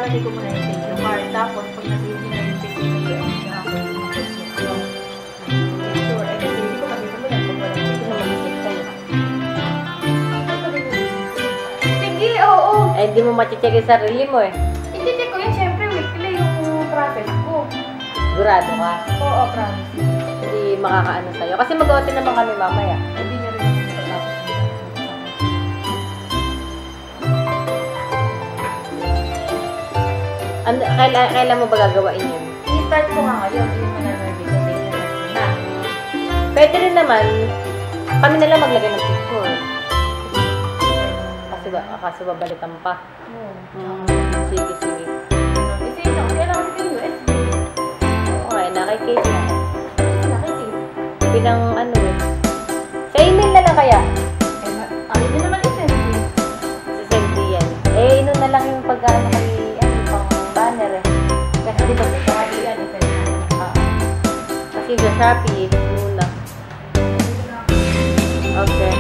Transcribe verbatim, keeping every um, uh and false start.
ilalagay ko muna yung thank you card. Tapos, pag nag-yun nyo na yung thank you card, nakakita yung mga thank you card. Sure, eh kasi hindi ko makita mo yan pag walang thank you card. Sige, oo. Eh, hindi mo maticheck yung sarili mo eh. I-check ko yun, syempre, weekly yung process ko. Sigurado ka. Oo, promise. Hindi makakaano sa'yo. Kasi mag-otin naman kami mamaya. Hindi niya rin yung tapos. Ano, kailan, kailan mo ba gagawain yun? I-start ko nga ngayon, hindi mo na nabigay sa date na. Pwede rin naman, kami na lang maglagay ng picture. Kasi, ba, kasi babalikan pa. Oo. Hmm, sige, sige. Kasi yun ako, kaya lang kasi yung U S B. Okay, nakikita na. Nakikita. Bilang ano eh. Sa email na lang kaya? Eh, ma- ano din naman i-send yun? Sa send yan. Eh, ino na lang yung pag-ano kay, ano, pang banner eh. Kasi di ba sa Shopee yan, i-send yun. Ah. Kasi sa Shopee, muna. Okay.